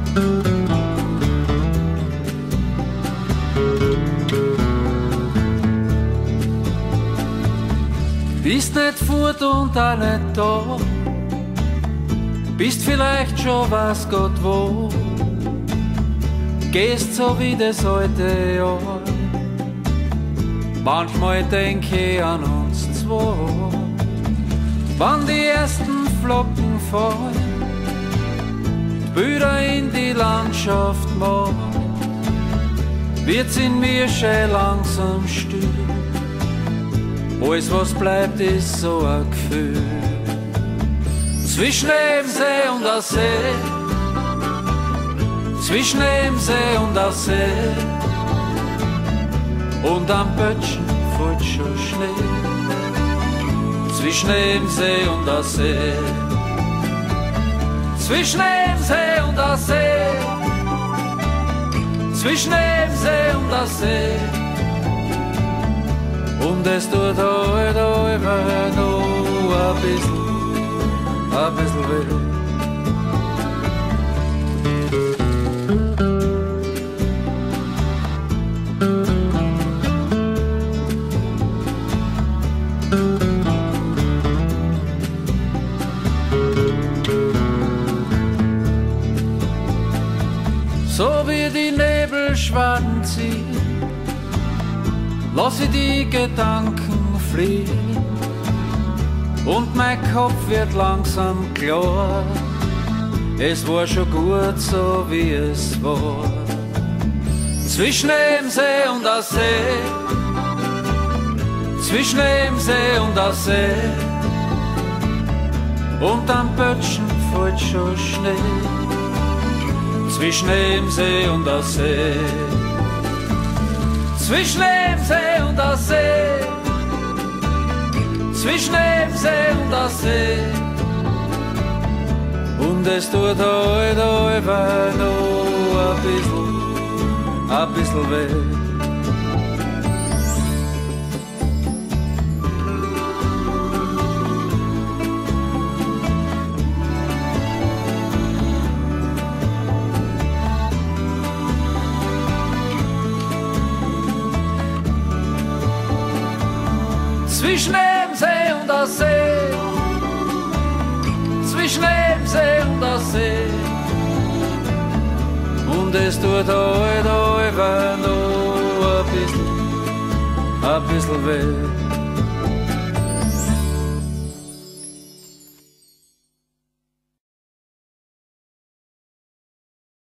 Bist nicht fort und auch nicht da, bist vielleicht schon was Gott wo, gehst so wie das alte Jahr. Manchmal denk ich an uns zwei, wann die ersten Flocken fallen, die Bilder in die Landschaft malen, wird's in mir schön langsam still. Alles, was bleibt, ist so ein Gefühl. Zwischen dem See und der See, zwischen dem See und der See, und am Böttchen fällt schon Schnee. Zwischen dem See und der See, zwischen dem See und der See, zwischen dem See und der See. Und es tut heute immer noch ein bisschen weh. So wie die Nebelschwaden ziehen, lass ich die Gedanken fliehen und mein Kopf wird langsam klar. Es war schon gut so wie es war. Zwischen dem See und der See, zwischen dem See und der See, und am Böttchen fällt schon Schnee. Zwischen dem See und der See, zwischen dem See und der See, zwischen dem See und der See. Und es tut heute einfach noch ein bisschen weh. Zwischen dem See und der See, zwischen dem See und der See. Und es tut heute einfach noch ein bisschen weh.